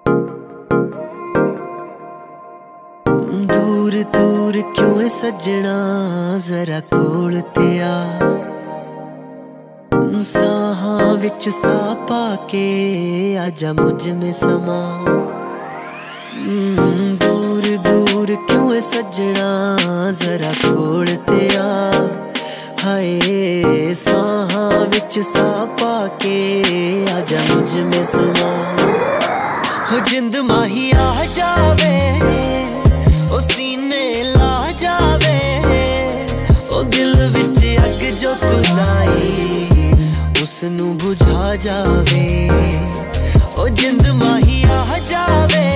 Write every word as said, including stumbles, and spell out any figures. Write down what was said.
दूर दूर क्यों है सजना, जरा कोल ते आ, साहां विच साह पाके आजा मुझ में समा। दूर दूर क्यों है सजना, जरा कोल ते आ, हाय साहां विच साह पाके आजा मुझ में समा। हो जिंद माही आ जावे, ओ सीने ला जावे, ओ दिल विच अग जो तू लाई उसनू बुझा जावे। ओ जिंद माही आ जावे,